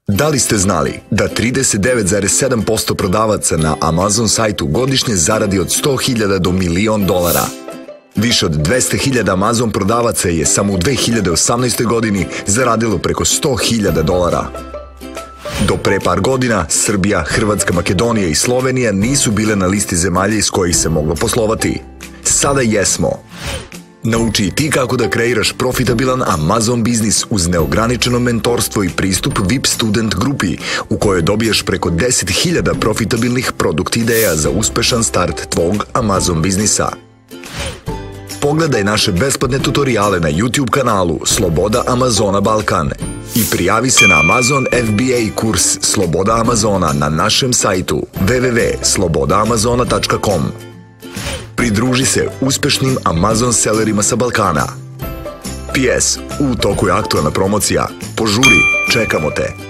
Da li ste znali da 39,7% prodavaca na Amazon sajtu godišnje zaradi od $100.000 do $1.000.000? Više od 200.000 Amazon prodavaca je samo u 2018. godini zaradilo preko $100.000. Do pre par godina, Srbija, Hrvatska, Makedonija i Slovenija nisu bile na listi zemalja iz kojih se moglo poslovati. Sada jesmo. Nauči i ti kako da kreiraš profitabilan Amazon biznis uz neograničeno mentorstvo i pristup VIP student grupi u kojoj dobiješ preko 10.000 profitabilnih produkt ideja za uspešan start tvog Amazon biznisa. Pogledaj naše besplatne tutoriale na YouTube kanalu Sloboda Amazona Balkan i prijavi se na Amazon FBA kurs Sloboda Amazona na našem sajtu www.slobodaamazona.com. Pridruži se uspešnim Amazon sellerima sa Balkana. PS. U toku je aktualna promocija. Požuri, čekamo te.